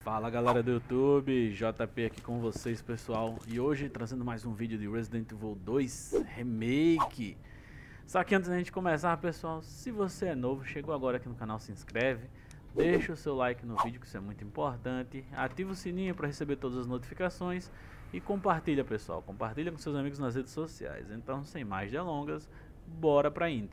Fala galera do YouTube, JP aqui com vocês pessoal, e hoje trazendo mais um vídeo de Resident Evil 2 Remake. Só que antes da gente começar pessoal, se você é novo, chegou agora aqui no canal, se inscreve, deixa o seu like no vídeo que isso é muito importante, ativa o sininho para receber todas as notificações e compartilha pessoal, compartilha com seus amigos nas redes sociais. Então sem mais delongas, bora pra intro.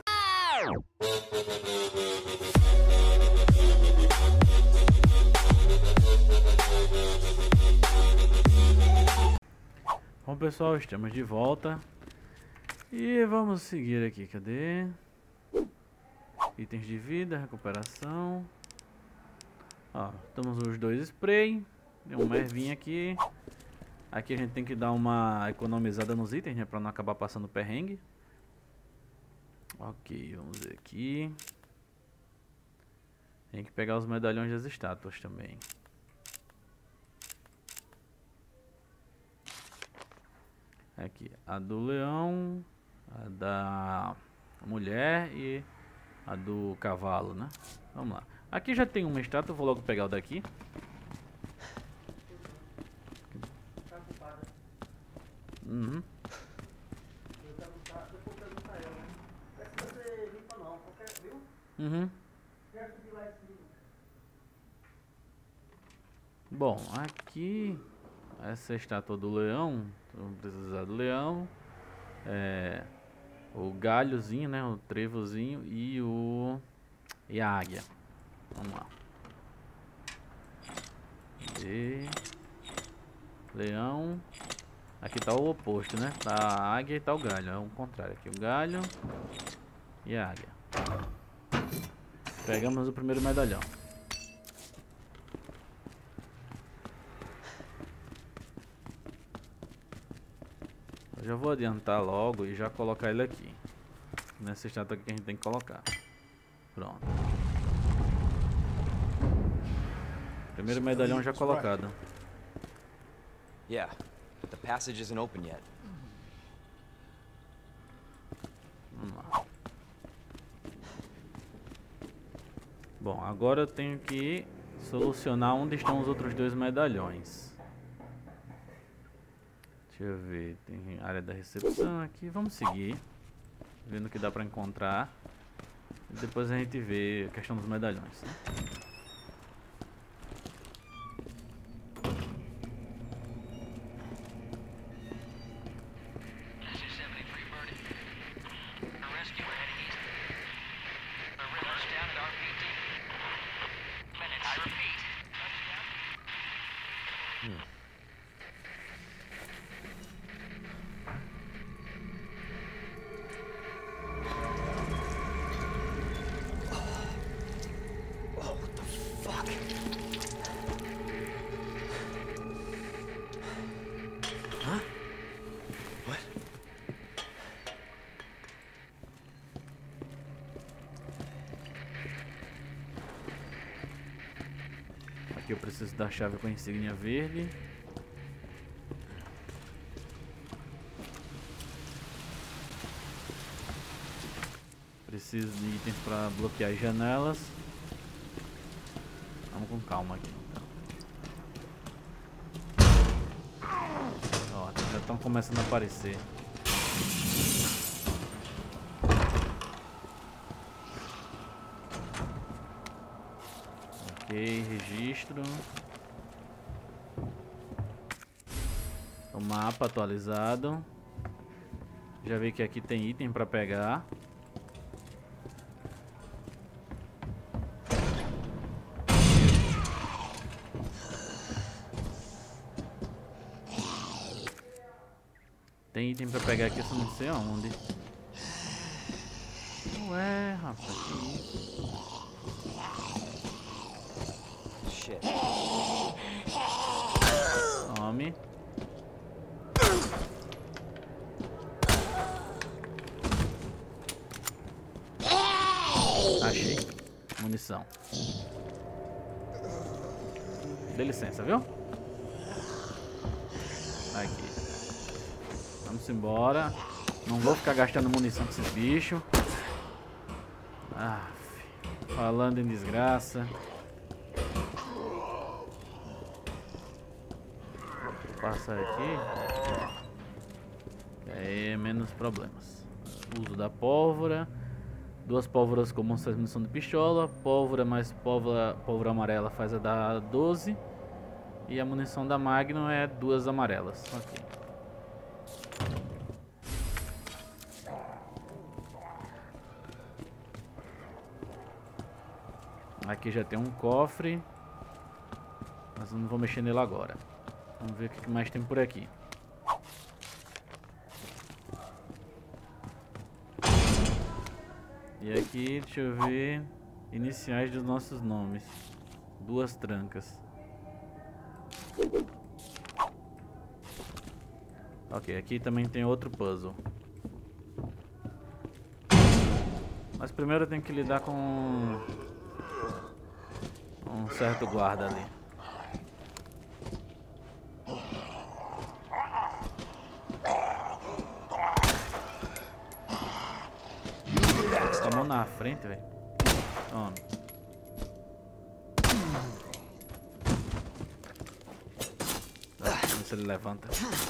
Bom pessoal, estamos de volta e vamos seguir aqui, cadê? Itens de vida, recuperação. Ó, temos os dois spray, tem uma ervinha aqui. Aqui a gente tem que dar uma economizada nos itens, né, pra não acabar passando perrengue. Ok, vamos ver aqui. Tem que pegar os medalhões das estátuas também. Aqui, a do leão, a da mulher e a do cavalo, né? Vamos lá. Aqui já tem uma estátua, vou logo pegar o daqui. Uhum. Uhum. Bom, aqui essa estátua do leão, vamos precisar do leão, o galhozinho, né, o trevozinho e a águia. Vamos lá. E leão. Aqui tá o oposto, né? Tá a águia e tá o galho. É o contrário aqui, o galho e a águia. Pegamos o primeiro medalhão. Eu já vou adiantar logo e já colocar ele aqui. Nessa estátua aqui que a gente tem que colocar. Pronto. Primeiro medalhão já colocado. Yeah, but the passage isn't open yet. Vamos lá. Bom, agora eu tenho que solucionar onde estão os outros dois medalhões. Deixa eu ver, tem área da recepção aqui, vamos seguir. Vendo o que dá pra encontrar. E depois a gente vê a questão dos medalhões, né? Aqui eu preciso da chave com a insígnia verde. Preciso de itens para bloquear as janelas. Vamos com calma aqui então. Ó, já estão começando a aparecer. Ok, registro. O mapa atualizado. Já vi que aqui tem item para pegar. Tem item para pegar aqui, eu só não sei aonde. Ué, rapaz, que isso? Shit. Tome. Achei. Munição. Dê licença, viu? Aqui. Vamos embora. Não vou ficar gastando munição com esses bichos. Falando em desgraça. passar aqui. Aí é menos problemas. Uso da pólvora. 2 pólvoras comuns faz munição de pistola. Pólvora mais pólvora amarela faz a da 12. E a munição da Magnum é 2 amarelas. Ok. Aqui já tem um cofre. Mas eu não vou mexer nele agora. Vamos ver o que mais tem por aqui. E aqui, deixa eu ver. Iniciais dos nossos nomes. 2 trancas. Ok, aqui também tem outro puzzle. Mas primeiro eu tenho que lidar com um certo guarda ali. Tomou na frente, velho. Toma. Vamos ver se ele levanta.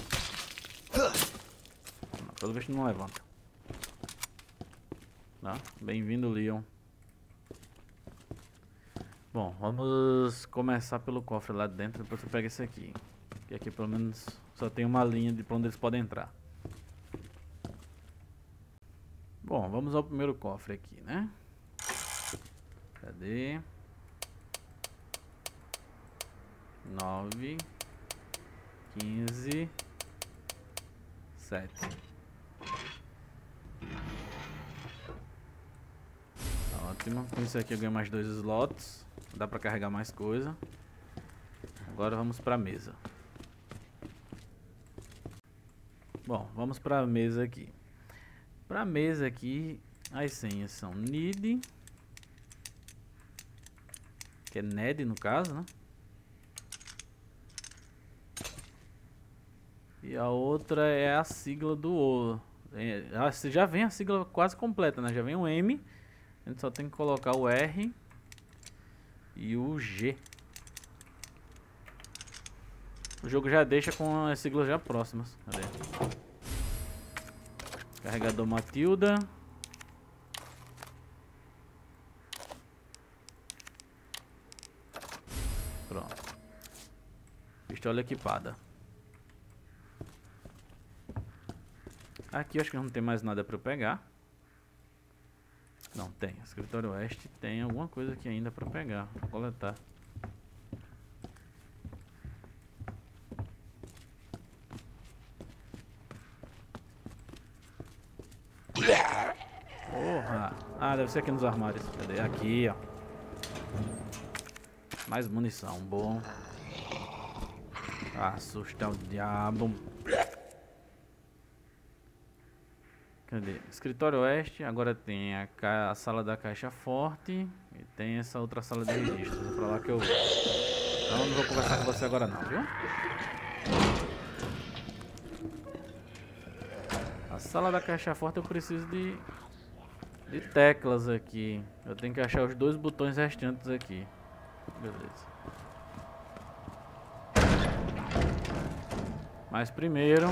Não, pelo visto não levanta. Tá? Bem-vindo, Leon. Bom, vamos começar pelo cofre lá dentro, depois eu pego esse aqui. Que aqui pelo menos só tem uma linha de pra onde eles podem entrar. Bom, vamos ao primeiro cofre aqui, né? Cadê? 9, 15, 7. Ótimo. Com isso aqui eu ganho mais 2 slots. Dá pra carregar mais coisa. Agora vamos pra mesa. Bom, vamos pra mesa aqui. Pra mesa aqui, as senhas são NID, que é NED no caso, né? E a outra é a sigla do já vem a sigla quase completa, né? Já vem o M, a gente só tem que colocar o R e o G. O jogo já deixa com as siglas já próximas. Cadê? Carregador Matilda. Pronto. Pistola equipada. Aqui eu acho que não tem mais nada para eu pegar. Não, tem. Escritório Oeste tem alguma coisa aqui ainda para pegar, pra coletar. Porra! Ah, deve ser aqui nos armários. Cadê? Aqui, ó. Mais munição, bom. Assustar o diabo. Cadê? Escritório Oeste. Agora tem a sala da caixa forte. E tem essa outra sala de registros. É pra lá que eu vou. Então eu não vou conversar com você agora não, viu? A sala da caixa forte eu preciso de teclas aqui. Eu tenho que achar os 2 botões restantes aqui. Beleza. Mas primeiro...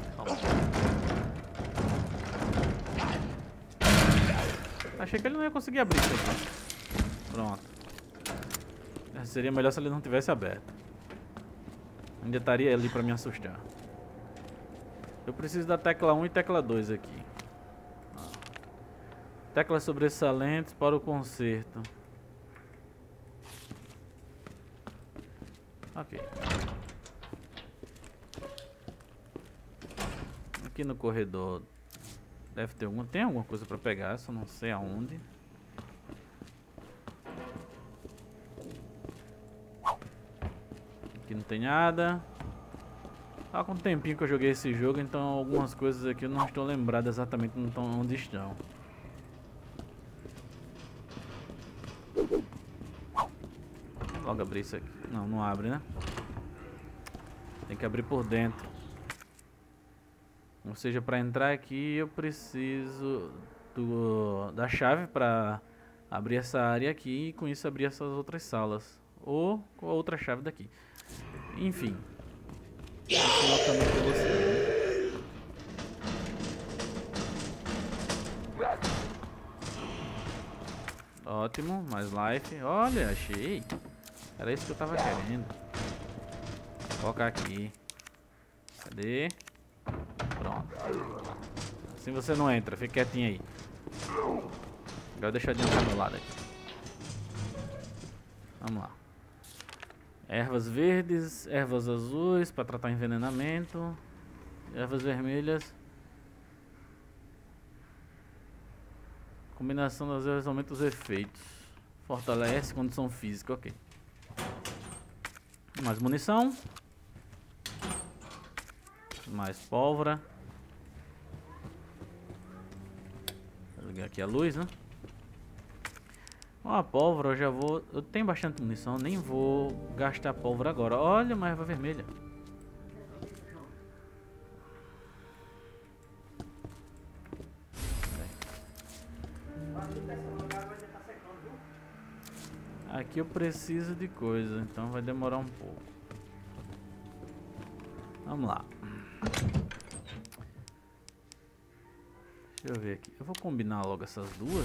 Achei que ele não ia conseguir abrir isso aqui. Pronto. Seria melhor se ele não tivesse aberto. Ainda estaria ali pra me assustar. Eu preciso da tecla 1 e tecla 2 aqui. Teclas sobressalentes para o conserto. Ok. Aqui no corredor deve ter tem alguma coisa para pegar, só não sei aonde. Aqui não tem nada. Há um tempinho que eu joguei esse jogo, então algumas coisas aqui eu não estou lembrado exatamente onde estão. Logo abrir isso aqui. Não, não abre, né? Tem que abrir por dentro. Ou seja, para entrar aqui eu preciso da chave para abrir essa área aqui e com isso abrir essas outras salas. Ou com a outra chave daqui. Enfim. Esse é o caminho pra você, né? Ótimo, mais life. Olha, achei. Era isso que eu tava querendo. Vou colocar aqui. Cadê? Pronto. Assim você não entra, fica quietinho aí. Agora deixa eu adiantar meu lado aqui. Vamos lá. Ervas verdes, ervas azuis para tratar envenenamento. Ervas vermelhas. Combinação das ervas aumenta os efeitos. Fortalece condição física, ok. Mais munição. Mais pólvora. Vou ligar aqui a luz, né? Ó, a pólvora eu já vou... Eu tenho bastante munição, nem vou gastar pólvora agora. Olha uma erva vermelha. Aqui eu preciso de coisa, então vai demorar um pouco. Vamos lá. Deixa eu ver aqui. Eu vou combinar logo essas duas.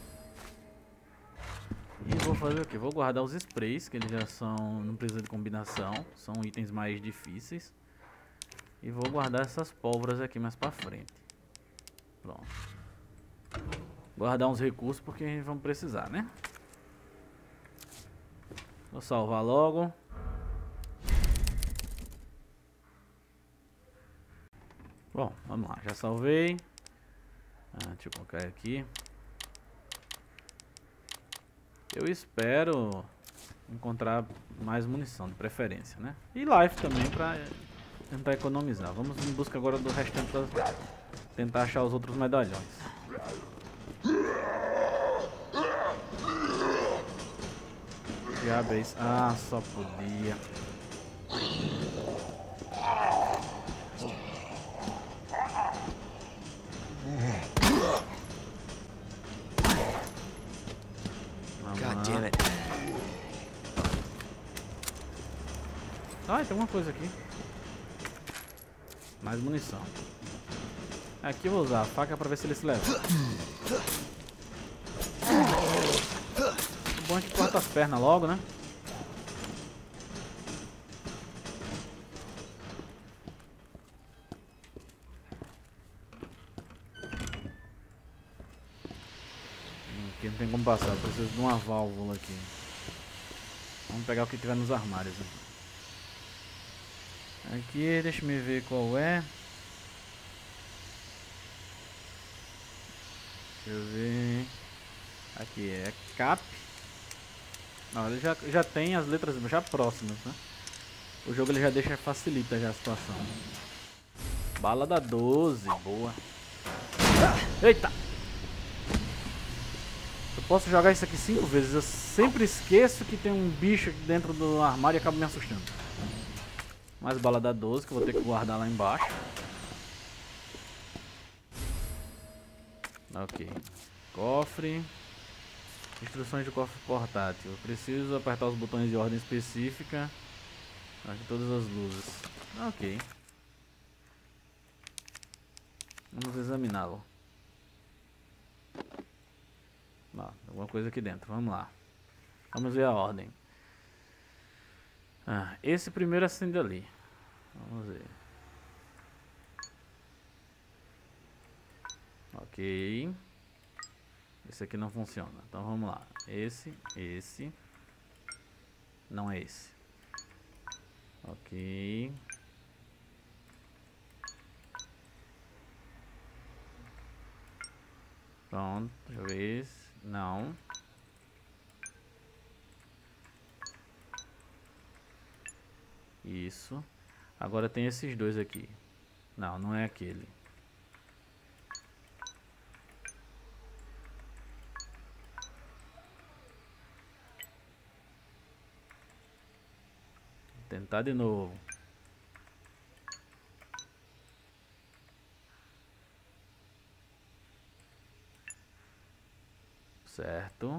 E vou fazer o que? Vou guardar os sprays, que eles já são... Não precisa de combinação. São itens mais difíceis. E vou guardar essas pólvoras aqui mais pra frente. Pronto. Guardar uns recursos porque vamos precisar, né? Vou salvar logo. Bom, vamos lá. Já salvei. Deixa eu colocar aqui. Eu espero encontrar mais munição, de preferência, né? E life também pra tentar economizar. Vamos em busca agora do restante pra tentar achar os outros medalhões. Diabo é isso? Ah, só podia. God damn it. Ah, tem uma coisa aqui. Mais munição. Aqui eu vou usar a faca pra ver se ele se leva. O bom é que corta as pernas logo, né? Aqui não tem como passar, eu preciso de uma válvula aqui. Vamos pegar o que tiver nos armários. Né? Aqui, deixa eu ver qual é. Deixa eu ver. Aqui é cap. Não, ele já tem as letras já próximas, né? O jogo ele já deixa, facilita já a situação. Bala da 12, boa. Eita! Eu posso jogar isso aqui 5 vezes. Eu sempre esqueço que tem um bicho aqui dentro do armário e acabo me assustando. Mais bala da 12 que eu vou ter que guardar lá embaixo. Ok. Cofre. Instruções de cofre portátil. Eu preciso apertar os botões de ordem específica. Aqui todas as luzes. Ok. Vamos examiná-lo. Alguma coisa aqui dentro. Vamos lá. Vamos ver a ordem. Esse primeiro acende ali. Vamos ver. Ok. Esse aqui não funciona. Então vamos lá. Esse. Não é esse. Ok. Pronto. Deixa eu ver esse. Não. Isso. Agora tem esses dois aqui. Não, não é aquele. Vou tentar de novo. Certo.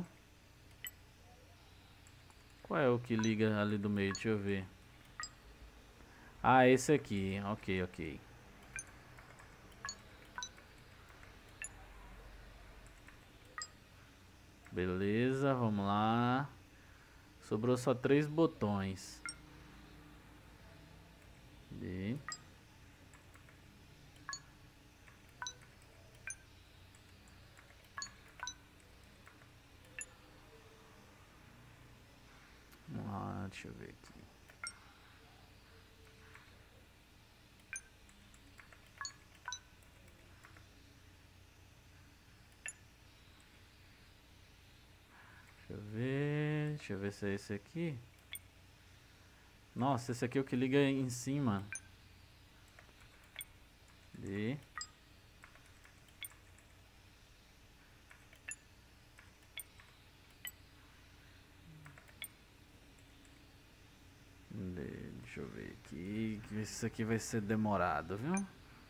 Qual é o que liga ali do meio? Deixa eu ver. Ah, esse aqui. Ok, ok. Beleza, vamos lá. Sobrou só 3 botões. E... vamos lá, deixa eu ver aqui. Deixa eu ver se é esse aqui. Nossa, esse aqui é o que liga em cima. E... deixa eu ver aqui. Isso aqui vai ser demorado, viu?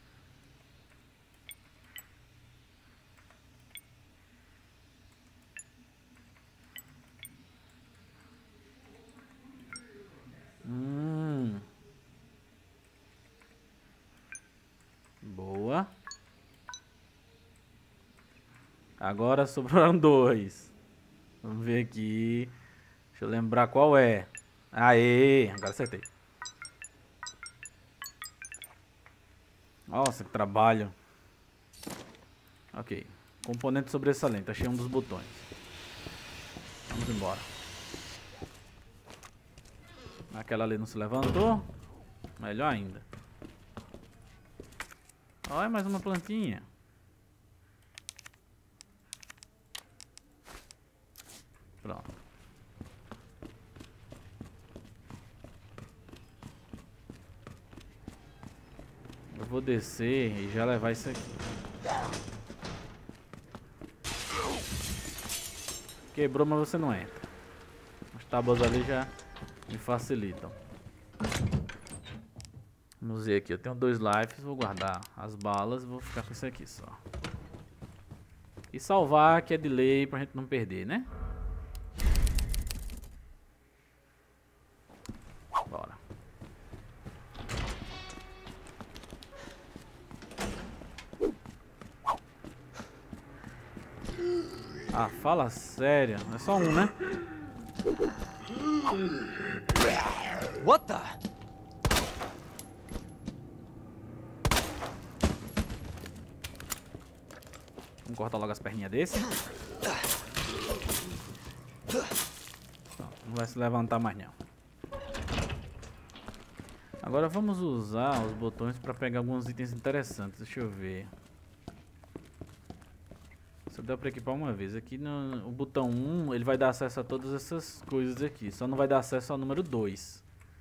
Boa. Agora sobraram 2. Vamos ver aqui. Deixa eu lembrar qual é. Aê, agora acertei. Nossa, que trabalho. Ok. Componente sobressalente. Achei um dos botões. Vamos embora. Aquela ali não se levantou. Melhor ainda. Olha, mais uma plantinha. Pronto. Eu vou descer e já levar isso aqui. Quebrou, mas você não entra. As tábuas ali já me facilitam. Vamos ver aqui. Eu tenho 2 lives. Vou guardar as balas e vou ficar com isso aqui só. E salvar, que é de lei pra gente não perder, né? Bora. Ah, fala sério. É só um, né? What the? Vamos cortar logo as perninhas desse. Não vai se levantar mais não. Agora vamos usar os botões para pegar alguns itens interessantes. Deixa eu ver. Só dá para equipar uma vez. Aqui no botão 1 ele vai dar acesso a todas essas coisas aqui. Só não vai dar acesso ao número 2.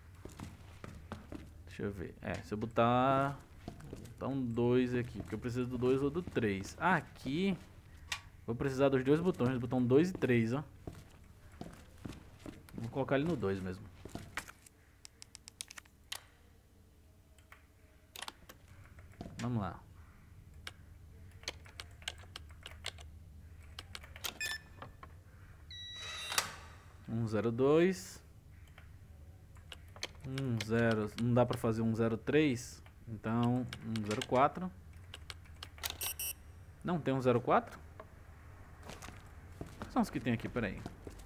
Deixa eu ver. Se eu botar um 2 aqui, porque eu preciso do 2 ou do 3. Aqui vou precisar dos 2 botões, do botão 2 e 3, ó. Vou colocar ele no 2 mesmo. Vamos lá. Um 02. 0. Não dá pra fazer um 03. Então, um 04. Não tem um 04? Quais são os que tem aqui? Peraí.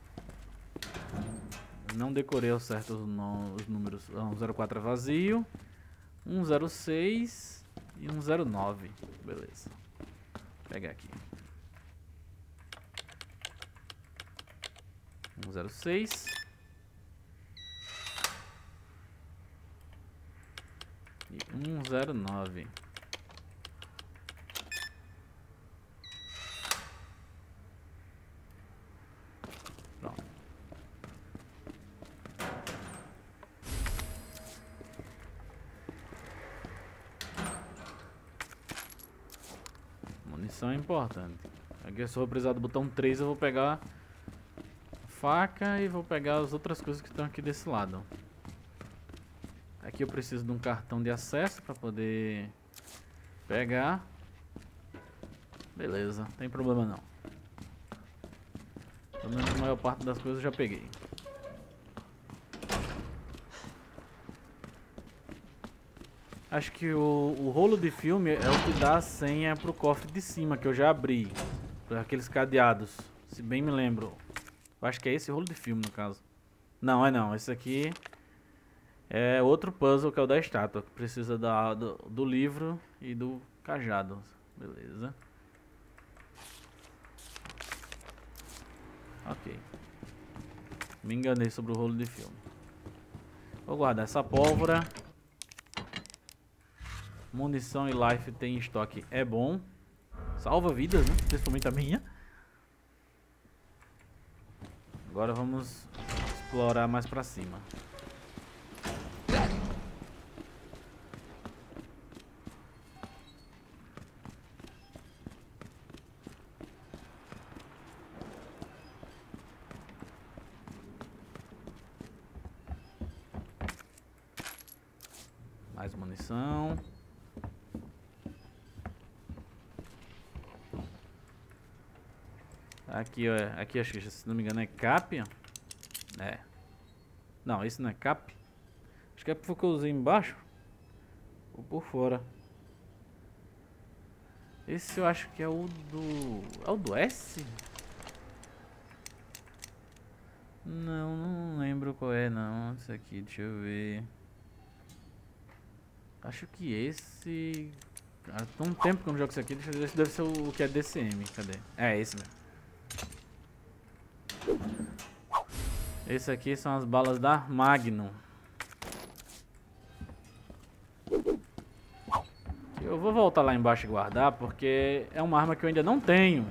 Não decorei ao certo os números. Um 04 é vazio. Um 06 e um 09. Beleza. Vou pegar aqui. Um 06. E 109. Pronto. Munição é importante. Aqui eu só vou precisar do botão 3, eu vou pegar a faca e vou pegar as outras coisas que estão aqui desse lado. Aqui eu preciso de um cartão de acesso para poder pegar. Beleza, não tem problema não. Pelo menos a maior parte das coisas eu já peguei. Acho que o rolo de filme é o que dá a senha pro cofre de cima, que eu já abri. Pra aqueles cadeados, se bem me lembro. Eu acho que é esse rolo de filme, no caso. Não, é não. Esse aqui é outro puzzle, que é o da estátua. Que precisa do livro e do cajado. Beleza. Ok. Me enganei sobre o rolo de filme. Vou guardar essa pólvora. Munição e life tem em estoque, é bom. Salva vidas, né? Principalmente a minha. Agora vamos explorar mais pra cima. Mais munição. Aqui, ó, aqui acho que, se não me engano, é cap. É. Não, esse não é cap. Acho que é porque eu usei embaixo. Ou por fora. Esse eu acho que é o do... É o do S? Não lembro qual é não. Isso aqui, deixa eu ver. Acho que esse... Há tão tempo que eu não jogo isso aqui. Deixa eu ver se deve ser o que é DCM. Cadê? É esse mesmo. Esse aqui são as balas da Magnum. Eu vou voltar lá embaixo e guardar, porque é uma arma que eu ainda não tenho.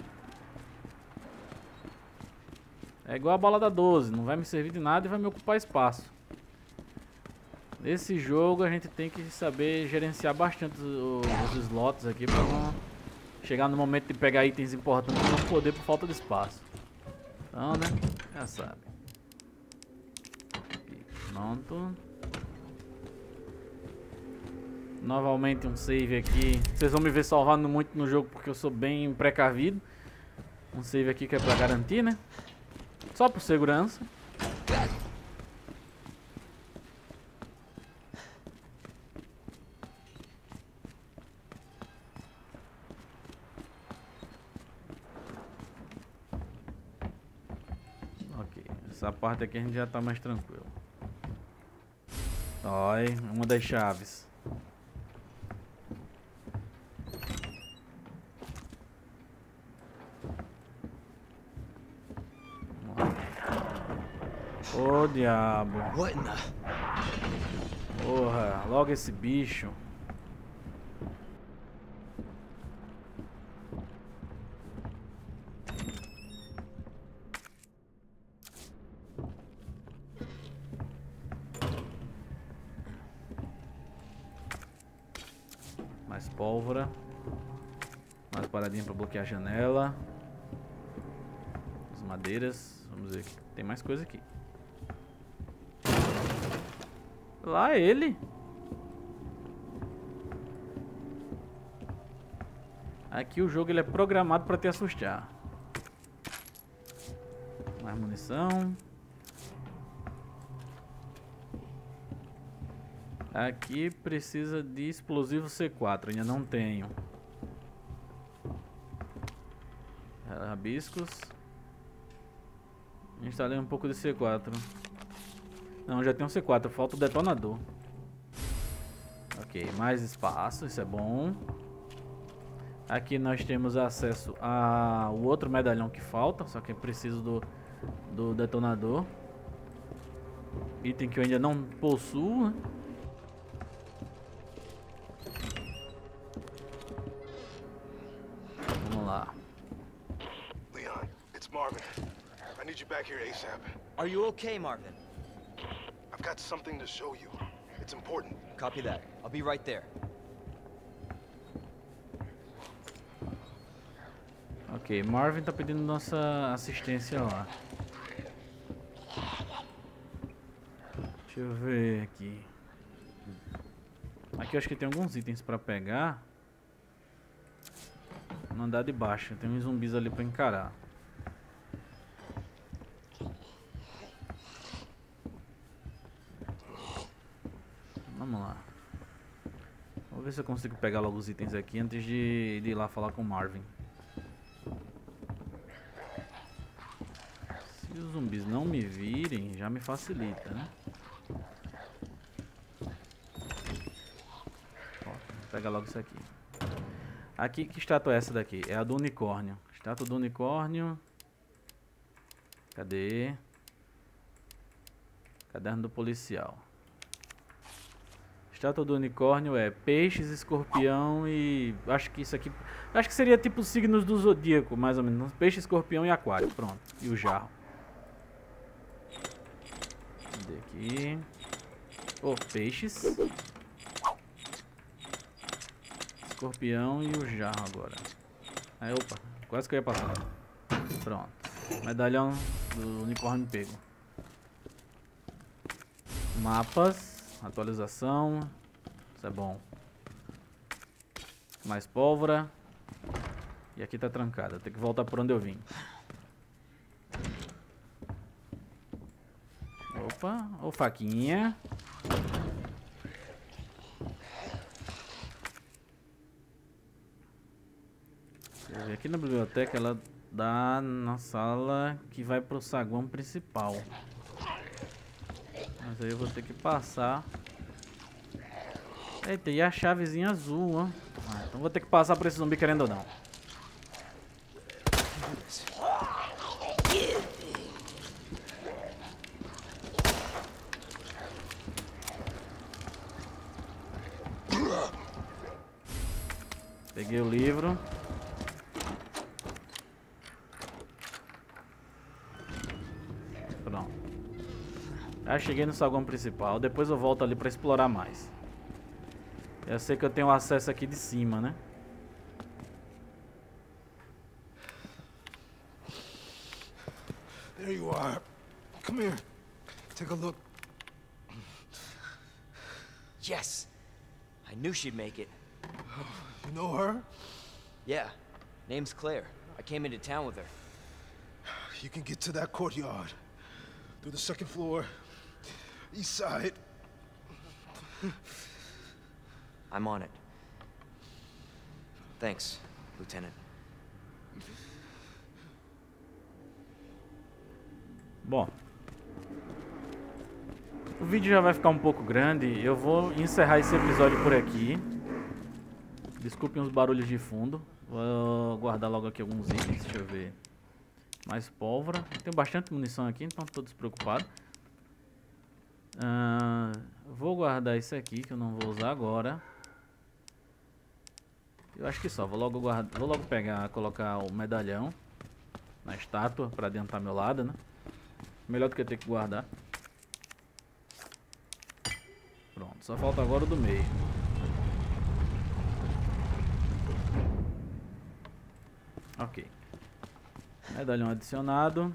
É igual a bala da 12, não vai me servir de nada e vai me ocupar espaço. Nesse jogo a gente tem que saber gerenciar bastante os slots aqui para não chegar no momento de pegar itens importantes e não poder por falta de espaço. Então, né? Já sabe. Aqui, pronto. Novamente um save aqui. Vocês vão me ver salvando muito no jogo porque eu sou bem precavido. Um save aqui que é pra garantir, né? Só por segurança. Ok, essa parte aqui a gente já tá mais tranquilo. Olha, uma das chaves. Ô diabo. Porra, logo esse bicho. Mais pólvora. Mais paradinha pra bloquear a janela. As madeiras. Vamos ver. Tem mais coisa aqui. Lá ele. Aqui o jogo ele é programado para te assustar. Mais munição. Aqui precisa de explosivo C4, ainda não tenho. Rabiscos. Instalei um pouco de C4. Não, já tem um C4, falta o detonador. Ok, mais espaço, isso é bom. Aqui nós temos acesso ao outro medalhão que falta, só que é preciso do detonador. Item que eu ainda não possuo. Vamos lá. Leon, it's Marvin. I need you back here ASAP. Are you okay, Marvin? I've got something to show you. It's important. Copy that. I'll be right there. Ok, Marvin tá pedindo nossa assistência lá. Deixa eu ver aqui. Aqui eu acho que tem alguns itens pra pegar. No andar de baixo, tem uns zumbis ali pra encarar. Vamos lá. Vou ver se eu consigo pegar logo os itens aqui antes de ir lá falar com o Marvin. Se os zumbis não me virem, já me facilita, né? Ó, vou pegar logo isso aqui. Aqui, que estátua é essa daqui? É a do unicórnio. Estátua do unicórnio. Cadê? Caderno do policial. Estátua do unicórnio é peixes, escorpião e... Acho que isso aqui... Acho que seria tipo os signos do zodíaco, mais ou menos. Peixe, escorpião e aquário. Pronto. E o jarro. Cadê aqui? Oh, peixes. Escorpião e o jarro agora. Aí, opa. Quase que eu ia passar. Pronto. Medalhão do unicórnio pego. Mapas. Atualização. Isso é bom. Mais pólvora. E aqui tá trancado. Eu tenho que voltar por onde eu vim. Opa. Ô, faquinha. Aqui na biblioteca ela dá na sala que vai pro saguão principal. Mas aí eu vou ter que passar. Eita, e a chavezinha azul, ó. Então vou ter que passar por esse zumbi querendo ou não. Peguei o livro. Pronto. Já cheguei no saguão principal. Depois eu volto ali pra explorar mais. Eu sei que eu tenho acesso aqui de cima, né? There you are. Come here. Take a look. Yes! I knew she'd make it. You know her? Yeah. Name's Claire. I came into town with her. You can get to that courtyard. Through the second floor. East side. I'm on it. Thanks, Lieutenant. Bom, o vídeo já vai ficar um pouco grande. Eu vou encerrar esse episódio por aqui. Desculpem os barulhos de fundo. Vou guardar logo aqui alguns itens. Deixa eu ver. Mais pólvora. Tenho bastante munição aqui, então estou despreocupado. Vou guardar isso aqui que eu não vou usar agora. Eu acho que só. Vou logo pegar, colocar o medalhão na estátua para adiantar meu lado, né? Melhor do que eu ter que guardar. Pronto, só falta agora o do meio. Ok. Medalhão adicionado.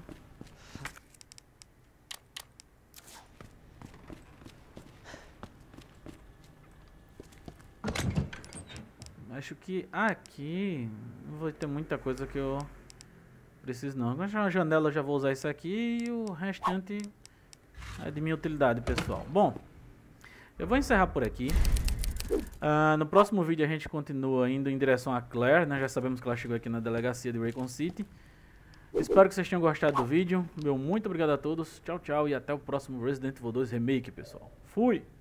Acho que aqui não vai ter muita coisa que eu preciso não. Agora na janela eu já vou usar isso aqui e o restante é de minha utilidade pessoal. Bom, eu vou encerrar por aqui. No próximo vídeo a gente continua indo em direção a Claire, né? Já sabemos que ela chegou aqui na delegacia de Raycon City. Espero que vocês tenham gostado do vídeo. Meu muito obrigado a todos. Tchau, tchau e até o próximo Resident Evil 2 Remake, pessoal. Fui!